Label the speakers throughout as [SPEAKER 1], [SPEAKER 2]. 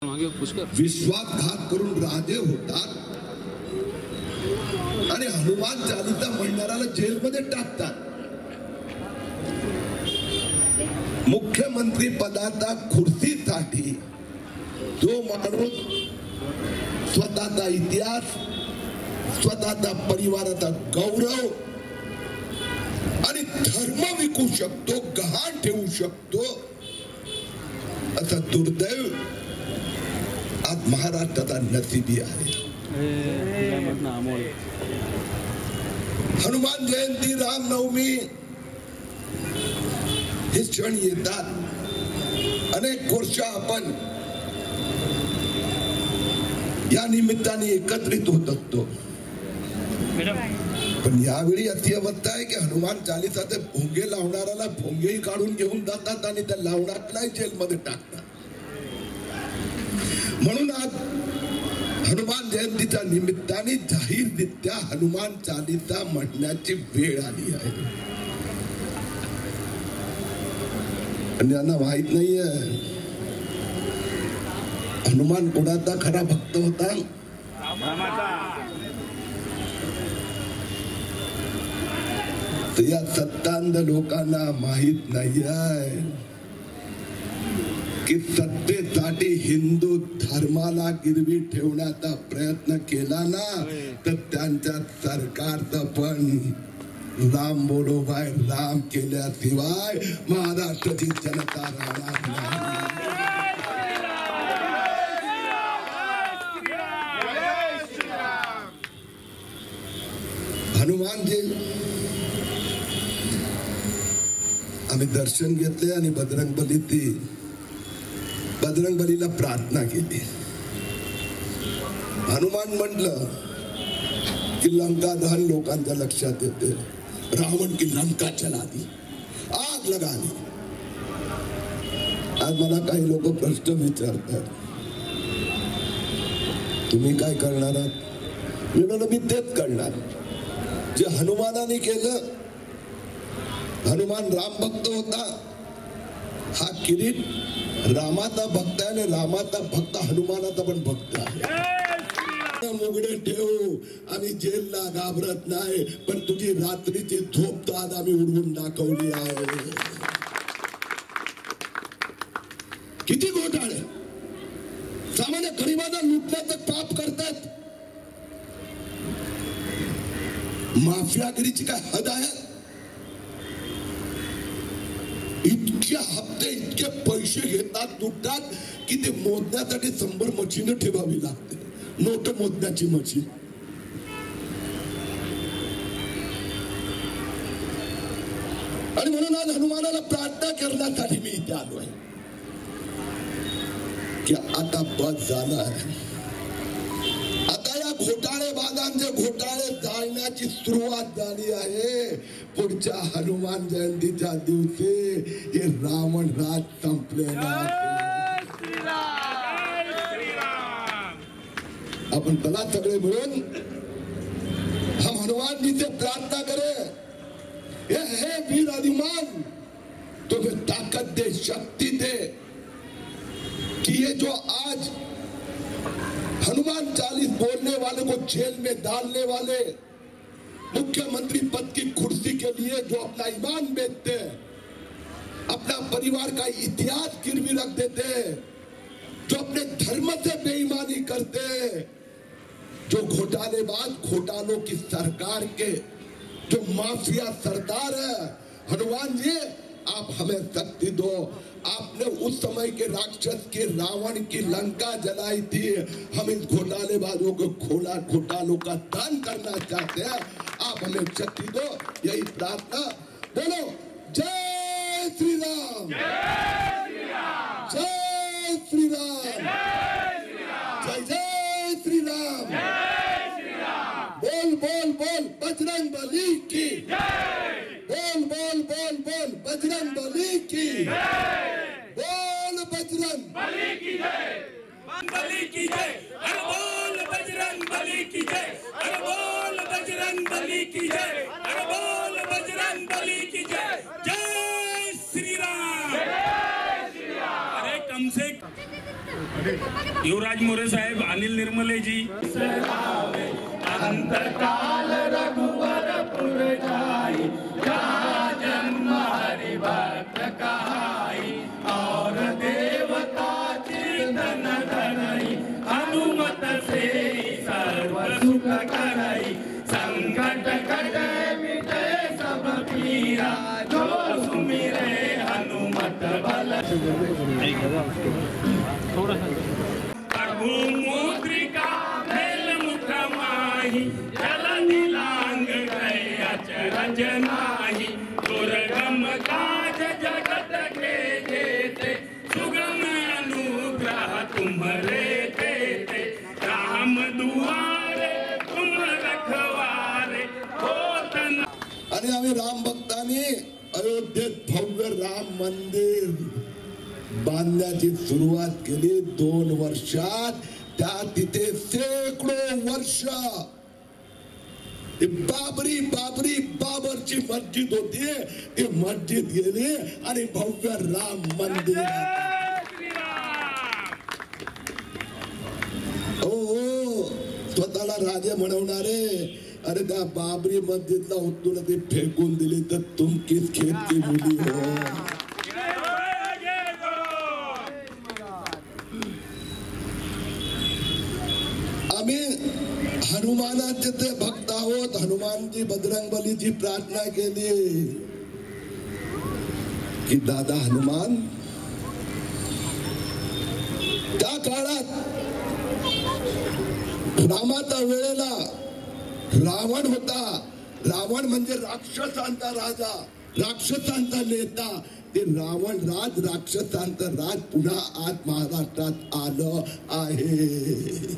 [SPEAKER 1] विश्वासघात करून राजे होतात आणि हनुमान चालीसा म्हणणाऱ्याला जेलमध्ये टाकतात. मुख्यमंत्री पदाचा खुर्चीसाठी जो माणूस स्वतःचा इतिहास, स्वतःचा परिवाराचा गौरव आणि धर्म विकू शकतो, गहाण ठेवू शकतो, असं दुर्दैव आज महाराष्ट्राचा नसीबी आहे. हनुमान जयंती, रामनवमी हे क्षण येतात. अनेक वर्ष आपण या निमित्ताने एकत्रित होत असतो. पण यावेळी अशी अवस्था आहे की हनुमान चालीसाचे भोंगे लावणाऱ्याला भोंगेही काढून घेऊन जातात आणि त्या लावणाऱ्यालाही जेलमध्ये टाकतात. म्हणून आज हनुमान जयंतीच्या निमित्ताने जाहीररित्या हनुमान चालीसा म्हणण्याची वेळ आली आहे. आणि यांना माहित नाहीये हनुमान कोणाचा खरा भक्त होता. तर या सत्तांध लोकांना माहित नाही आहे की सत्तेसाठी हिंदू धर्माला गिरवी ठेवण्याचा प्रयत्न केला ना तर त्यांच्या सरकारचं पण राम बोलो भाई राम केल्याशिवाय महाराष्ट्राची जनता राहणार नाही. हनुमानजी आम्ही दर्शन घेतले आणि बजरंगबलीला प्रार्थना केली. हनुमान म्हटलं की लंका दहन लोकांच्या लक्षात येते. रावण की लंका चला दी, आग लगा दी. आज मला काही लोक प्रश्न विचारतात, तुम्ही काय करणार आहात? मी तेच करणार जे हनुमानाने केलं. हनुमान राम भक्त होता. हा किरीट रामाचा भक्त आहे आणि रामाचा भक्त हनुमानाचा पण भक्त आहे. मुगडे ठेवू, आम्ही जेलला घाबरत नाही, पण तुझी रात्रीची झोप तर आज आम्ही उडवून दाखवली आहे. किती घोटाळे सामान्य गरिबांना लुटण्याचं पाप करतात. माफियागिरीची काय हद आहे? इतके हप्ते, इतके पैसे घेतात, लुटतात की ते मोजण्यासाठी 100 मशीन ठेवावी लागते. नोट मोजण्याची मशीन. आणि म्हणून आज हनुमानाला प्रार्थना करण्यासाठी मी इथे आलो आहे की आता बस झालं आहे. आता या घोटाळेबाजांचे घोटाळे जाळण्याची सुरुवात झाली आहे. पुढच्या हनुमान जयंतीच्या दिवशी हे रावण राज संपलेला. अपन चला सगळे मिळून हम हनुमान जी से प्रार्थना करें, हे वीर हनुमान तुम्हें ताकत दे, शक्ति दे कि ये जो आज हनुमान चालीस बोलने वाले को जेल में डालने वाले, मुख्यमंत्री पद की कुर्सी के लिए जो अपना ईमान बेचते, अपना परिवार का इतिहास गिरवी रख देते, जो अपने धर्म से बेईमानी करते, जो घोटालेबाज, घोटालों की सरकार के जो माफिया सरदार है, हनुमान जी आप हमें शक्ति दो. आपने उस समय के राक्षस के रावण की लंका जलाई थी. हम इस घोटालेबाजों को घोटालों का दान करना चाहते हैं. आप हमें शक्ति दो. यही प्रार्थना. बोलो जय श्री राम, जय श्री राम, जय जय श्री राम. बोल बोल बोल बजरंग बली की बोल बोल बोल बोल बजरंग बली की बोल बजरंग बली की जय, बली की जय. अरे बोल बजरंग बली की जय, अरे बोल बजरंग बली की जय, अरे बोल बजरंग बली की जय. जय श्री राम. अरे कम से
[SPEAKER 2] युवराज मोरे साहेब, अनिल निर्मले जी।
[SPEAKER 3] अंतकाल रघुवर पुर जाई, जहाँ जन्म हरि भक्त कहाई, और देवता चिंतन धरई, हनुमत से सर्व सुख करई, संकट कटे मिटे सब पीरा, जो सुमिरे हनुमत बल। मुद्रिका मेल मुख माही, जल दिलांग गए अचरज नाही, दुर्गम काज जगत के जेते, सुगम अनुग्रह तुम्हारे देते, राम दुआरे तुम रखवारे होतन।
[SPEAKER 1] आणि आम्ही राम भक्तांनी अयोध्येत भव्य राम मंदिर बांधण्याची सुरुवात केली 2 वर्षात। त्या तिथे शेकडो वर्ष बाबरची मस्जिद होती, ती मस्जिद गेली आणि भव्य राम मंदिर। हो, स्वतःला राजे म्हणवणारे अरे त्या बाबरी मस्जिदला उचलून ते फेकून दिली तर तुमकीच खेतची मुली हो। आम्ही हनुमानाचे ते भक्त आहोत। हनुमानजी बजरंगबलीची प्रार्थना केली की दादा हनुमान, त्या काळात रामाच्या वेळेला रावण होता। रावण म्हणजे राक्षसांचा राजा, राक्षसांचा नेता। ते रावण राज, राक्षसांचा राज पुन्हा आज महाराष्ट्रात आलं आहे।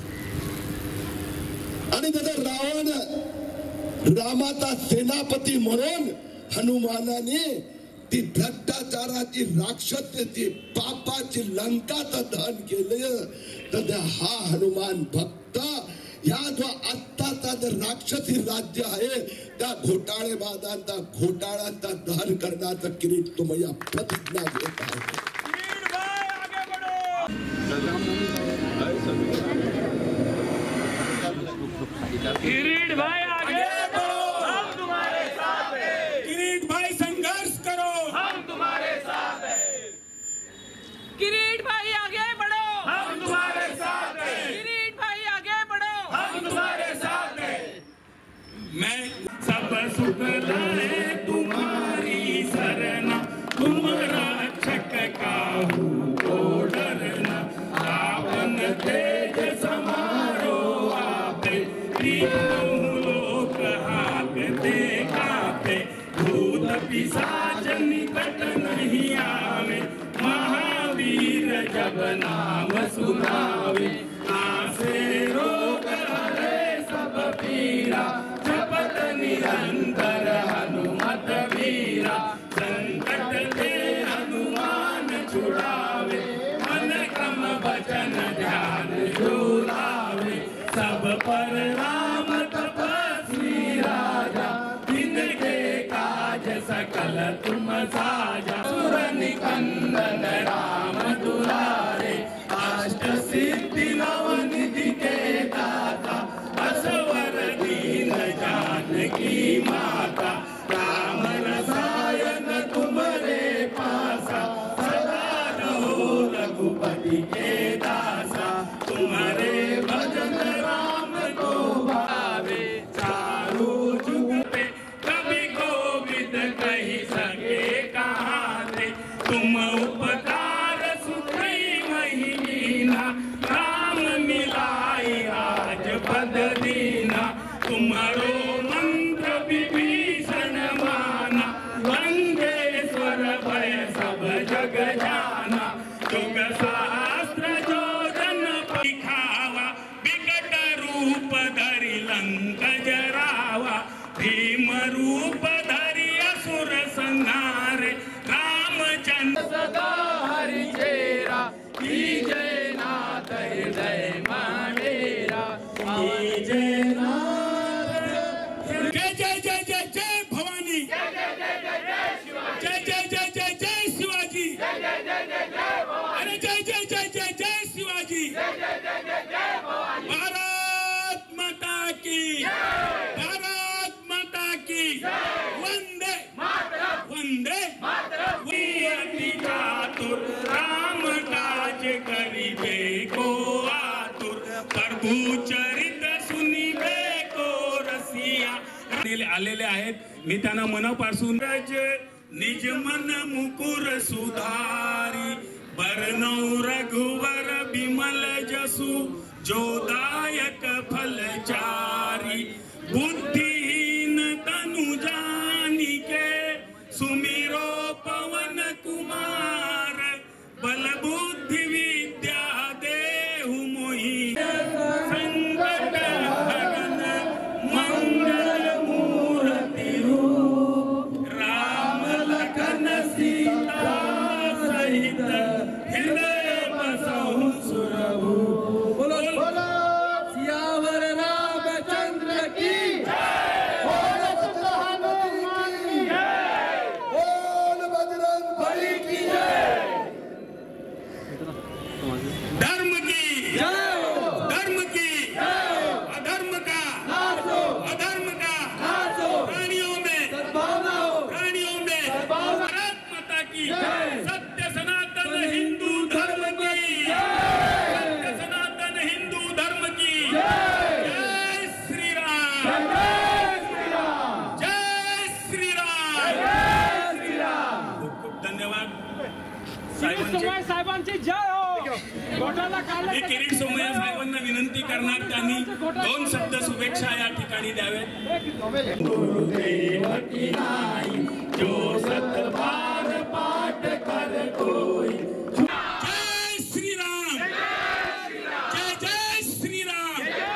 [SPEAKER 1] आणि त्याचा रावण रामाचा सेनापती म्हणून हनुमानाने ती भ्रष्टाचाराची, राक्षसाची, पापाची लंकाचं दहन केलं। तर हा हनुमान भक्त या जो आत्ताचा जो राक्षसी राज्य आहे त्या घोटाळेबाजांचा, घोटाळ्यांचा दहन करण्याचं किरीट तुम्ही प्रतिज्ञा घेत आहे।
[SPEAKER 3] किरीट भाई आगे बढ़ो, हम तुम्हारे साथ हैं।
[SPEAKER 2] किरीट भाई संघर्ष करो,
[SPEAKER 3] हम तुम्हारे साथ हैं।
[SPEAKER 4] किरीट भाई आगे बढ़ो,
[SPEAKER 3] हम तुम्हारे साथ हैं।
[SPEAKER 4] किरीट भाई आगे बढ़ो,
[SPEAKER 3] हम तुम्हारे साथ हैं।
[SPEAKER 2] मैं सब सुख लाए तुम्हारी सरना, तुम रक्षक काहू को डरना, आपन तेज समारो आपे, तीनों लोक हाकते कापे, भूत पिशाच निकट नहीं आवे, महावीर जब नाम सुनावे, आसे रोग हरे सब पीरा, जपत निरंतर हनुमत वीरा, संकट ते हनुमान छुड़ावे, मन क्रम वचन ध्यान जुलावे, सब पर राम तपस्वी राजा, इनके काज सकल तुम साजा, सुर निकंदन राम दुलारे, अष्ट सिद्धि नव निधि के दाता, असवर दीन जानकी माता, राम रसायन तुम्हारे पासा, सदा रहो रघुपति के दासा, तुम्हारे भजन राम को भावे, चारों जुग पे कभी कोविद कही सके कहाँ थे, तुम उपकार सुखई वही मीना, राम मिलाई आज पद दीना, तुम्हारो मंत्र विभीषण माना, वंदेश्वर भय सब जग जाना, जुग शास्त्र जो जन दिखावा, विकट रूप धरि लंक जरावा, भीम रूप धरि असुर संहारे, रामचंद्र
[SPEAKER 3] सदा हरि चेरा, जय नाथ हृदय मानेरा, जय नाथ।
[SPEAKER 2] जय जय जय जय जय भवानी,
[SPEAKER 3] जय जय जय जय जय शिवाजी,
[SPEAKER 2] जय जय जय जय जय शिवाजी,
[SPEAKER 3] जय जय जय जय जय भवानी,
[SPEAKER 2] अरे जय जय जय जय जय शिवाजी। भारत माता की, भारत माता की, वंदे वंदे चातुर राम काज करिबे को आतुर, प्रभु चरित सुनिबे को रसिया आलेले आहेत. मी त्यांना मनापासून निज मन मुकुर सुधारी, बरनौ रघुवर बिमल जसु, जोदायक फलचारी, बुद्धिहीन तनु जानिके, सुमिरो पवन कुमार, बल बुद्धि विद्या देहु मोहि, संकट हरन मंगल मूर्ति रूप, राम लखन सीता सहित हृदय बसहु सुरभूप.
[SPEAKER 5] सियावर रामचंद्र की
[SPEAKER 1] बोल बजरंग बली की जय.
[SPEAKER 2] धर्म की, धर्म की, अधर्म का, अधर्म का, प्राणियों में, प्राणियों में, भारत माता की, सत्य सनातन हिंदू धर्म की, सत्य सनातन हिंदू धर्म की, जय श्री राम, जय श्री राम. खूप खूप धन्यवाद साहेबांचे.
[SPEAKER 4] साहेबांची जय हो. घोटाळा
[SPEAKER 2] मी किरीट सोमय्या साहेबांना विनंती करणार, त्यांनी 2 शब्द शुभेच्छा या ठिकाणी द्यावेत. गुरुदेव की नाई जो सतबार पाठ कर कोई. जय श्री राम, जय जय श्री राम.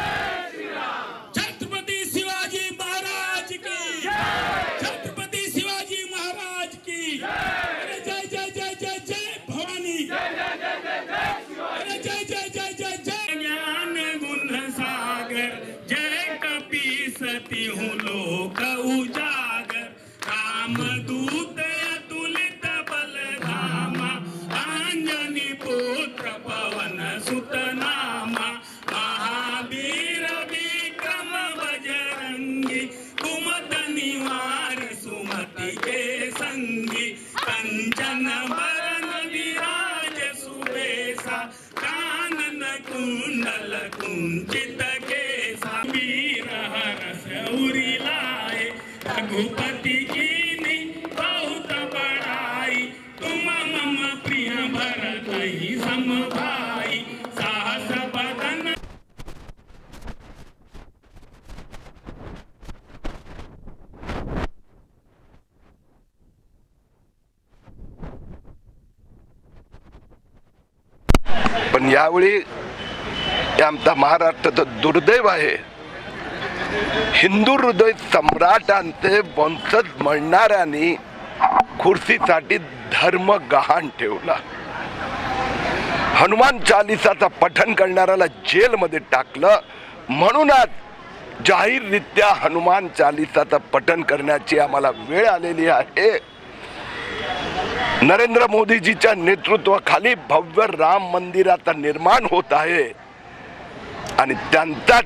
[SPEAKER 2] छत्रपती शिवाजी महाराज की, छत्रपती शिवाजी महाराज की. अरे जय जय जय जय जय भवानी. अरे जय जय जय जय जय. ज्ञान गुण सागर, जय कपीसती हूँ लोक उजागर, रामदूत अतुलित बलधामा, अंजनी पुत्र पवन सुत नामा, महावीर विक्रम बजरंगी, कुमत निवार सुमति के संगी, कंचन बरन विराज सुबेसा, कानन कुंडल कुंचित केसा, वीर हरस उरी लाए, रघुपति कीनी बहुत बड़ाई, तुम मम प्रिय भरत ही सम भाई, साहस बदन.
[SPEAKER 1] पण यावेळी आमचा महाराष्ट्राचं दुर्दैव आहे. हिंदू हृदय सम्राटांचे वंशज म्हणणाऱ्यांनी खुर्चीसाठी धर्म गहाण ठेवला. हनुमान चालिसाचा पठण करणाऱ्याला जेलमध्ये टाकलं. म्हणूनच जाहीररित्या हनुमान चालिसाचं पठण करण्याची आम्हाला वेळ आलेली आहे. नरेंद्र मोदीजीच्या नेतृत्वाखाली भव्य राम मंदिराचं निर्माण होत आहे आणि त्यांच्याच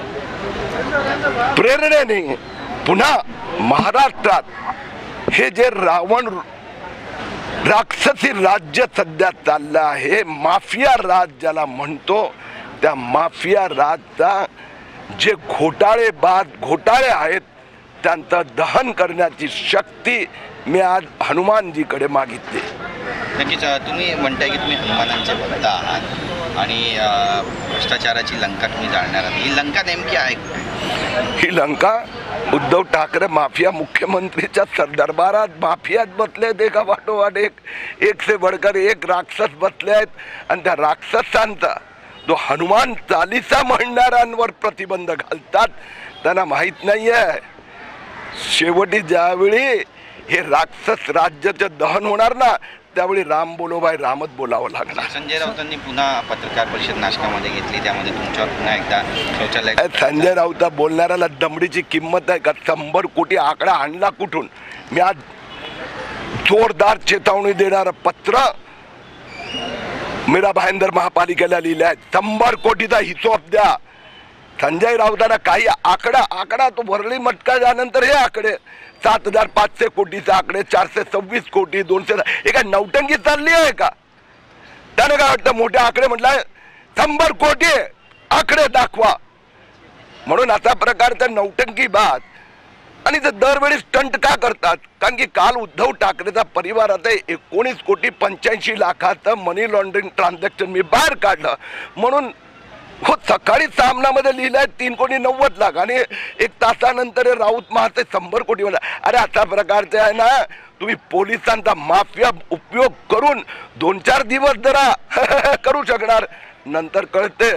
[SPEAKER 1] प्रेरणेने पुन्हा महाराष्ट्रात हे जे रावण राक्षसी राज्य सध्या चाललं आहे, माफिया राज ज्याला म्हणतो, त्या माफिया राजचा जे घोटाळे आहेत त्यांचं दहन करण्याची शक्ती मी आज हनुमानजीकडे मागितली.
[SPEAKER 6] नक्कीच तुम्ही म्हणताय की तुम्ही हनुमानांचे भक्त आहात आणि भ्रष्टाचाराची लंका तुम्ही जाणणार आहात. ही लंका नेमकी आहे?
[SPEAKER 1] ही लंका उद्धव ठाकरे माफिया मुख्यमंत्रीच्या दरबारात माफियात बसले आहेत. एका वाटोवाट एक से बढ़कर एक राक्षस बसले आहेत आणि त्या राक्षसांचा जो हनुमान चालिसा म्हणणाऱ्यांवर प्रतिबंध घालतात. त्यांना माहीत नाही आहे शेवटी ज्यावेळी हे राक्षस राज्याचं दहन होणार ना, त्यावेळी राम बोलो भाई रामच बोलावं लागणार.
[SPEAKER 6] संजय राऊतांनी पुन्हा पत्रकार परिषद नाशकामध्ये घेतली, त्यामध्ये तुमच्यावर पुन्हा एकदा शौचालय.
[SPEAKER 1] संजय राऊत बोलणाऱ्याला दमडीची किंमत आहे का? 100 कोटी आकडा आणला कुठून? मी आज जोरदार चेतावणी देणारं पत्र मीरा भाईंदर महापालिकेला लिहिलंय 100 कोटीचा हिशोब द्या. संजय राऊतांना काही आकडा तो वरळी मटका झाल्यानंतर हे आकडे 7,500 कोटीचे आकडे, 426 कोटी, 200, हे काय नौटंकी चालली आहे का? त्यानं काय वाटतं मोठे आकडे म्हटलंय 100 कोटी आकडे दाखवा म्हणून अशा प्रकारचा नौटंकी बात. आणि ते दरवेळी स्टंट का करतात? कारण की काल उद्धव ठाकरेचा परिवाराचं 19 कोटी 85 लाखाचं मनी लॉन्ड्रिंग ट्रान्झॅक्शन मी बाहेर काढलं म्हणून हो. सकाळी सामनामध्ये लिहिलंय 3 कोटी 90 लाख आणि 1 तासानंतर राऊत महाचे 100 कोटी म्हणा. अरे अशा प्रकारचे आहे ना, तुम्ही पोलिसांचा माफिया उपयोग करून 2-4 दिवस जरा करू शकणार, नंतर कळते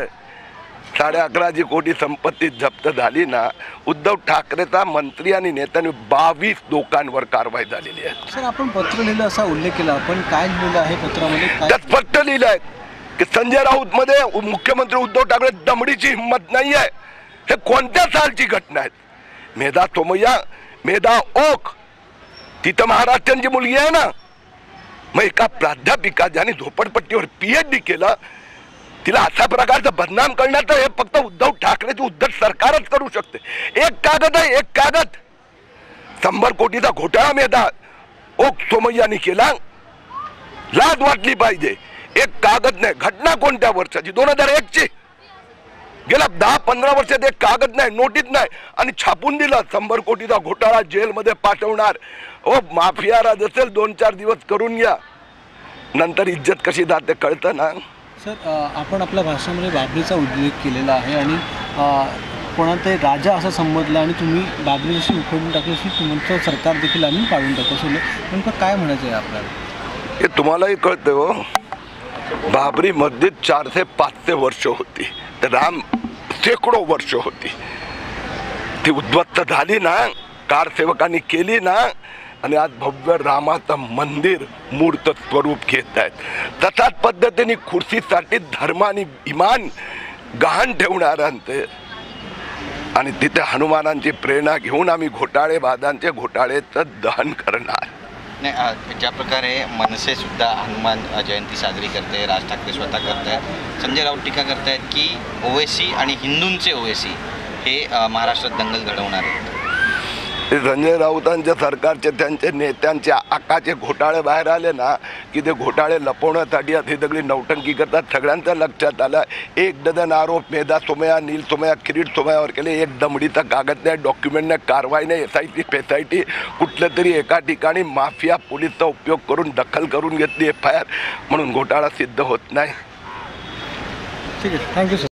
[SPEAKER 1] 11.5 कोटी संपत्ती जप्त झाली ना. उद्धव ठाकरेचा मंत्री आणि नेत्यांनी 22 लोकांवर कारवाई झालेली आहे.
[SPEAKER 7] सर आपण पत्र लिहिलं असा उल्लेख केला, पण काय लिहिलं आहे पत्रामध्ये?
[SPEAKER 1] त्यात स्पष्ट लिहिलंय की संजय राऊत मध्ये मुख्यमंत्री उद्धव ठाकरे दमडीची हिंमत नाही आहे. हे कोणत्या सालची घटना आहे? मेधा सोमय्या, मेधा ओक, ती तर महाराष्ट्रांची मुलगी आहे ना. मग एका प्राध्यापिका ज्याने झोपडपट्टीवर PhD केलं, तिला अशा प्रकारचं बदनाम करण्याचं हे फक्त उद्धव ठाकरेची उद्धव सरकारच करू शकते. एक कागद आहे, एक कागद 100 कोटीचा घोटाळा मेधा ओक सोमय्याने केला, लाज वाटली पाहिजे. एक कागद नाही. घटना कोणत्या वर्षाची? 2001 ची. गेल्या 10-15 वर्षात एक कागद नाही, नोटीस नाही आणि छापून दिलं 100 कोटीचा घोटाळा जेलमध्ये पाठवणार. ओ माफिया राज असेल 2-4 दिवस करून घ्या, नंतर इज्जत कशी जाते कळतं ना.
[SPEAKER 7] सर आपण आपल्या भाषणामध्ये बाबरीचा उल्लेख केलेला आहे आणि कोणातरी राजा असं संबोधलं आणि तुम्ही बाबरी जशी उखडून टाकली अशी तुमचं सरकार देखील आम्ही काढून टाकू. असं नेमकं काय म्हणायचं आहे आपल्याला?
[SPEAKER 1] हे तुम्हालाही कळतं हो. बाबरी मस्जिद 400-500 वर्ष होती, तर राम शेकडो वर्ष होती. ती उद्ध्वस्त झाली ना, कारसेवकांनी केली ना, आणि आज भव्य रामाचं मंदिर मूर्त स्वरूप घेत आहेत. तशाच पद्धतीने खुर्चीसाठी धर्म आणि इमान गहाण ठेवणाऱ्यांचे आणि तिथे हनुमानांची प्रेरणा घेऊन आम्ही घोटाळेबाजांचे घोटाळेचं दहन करणार.
[SPEAKER 6] नाही, ज्या प्रकारे मनसे सुद्धा हनुमान जयंती साजरी करते, राज ठाकरे स्वतः करत आहेत, संजय राऊत टीका करत आहेत की ओवेसी आणि हिंदूंचे ओवेसी हे महाराष्ट्रात दंगल घडवणार आहेत.
[SPEAKER 1] संजय राऊतांच्या सरकारचे त्यांचे नेत्यांचे आकाचे घोटाळे बाहेर आले ना की ते घोटाळे लपवण्यासाठी अशी सगळी नौटंकी करतात. सगळ्यांच्या लक्षात आलं 1 डझन आरोप मेधा सोमय्या, नील सोमय्या, किरीट सोमय्यावर केले. एक दमडीचा कागद नाही, डॉक्युमेंट नाही, कारवाई नाही. SIT कुठलं तरी एका ठिकाणी माफिया पोलीसचा उपयोग करून दखल करून घेतली FIR म्हणून घोटाळा सिद्ध होत नाही.
[SPEAKER 7] ठीक आहे, थँक्यू सर.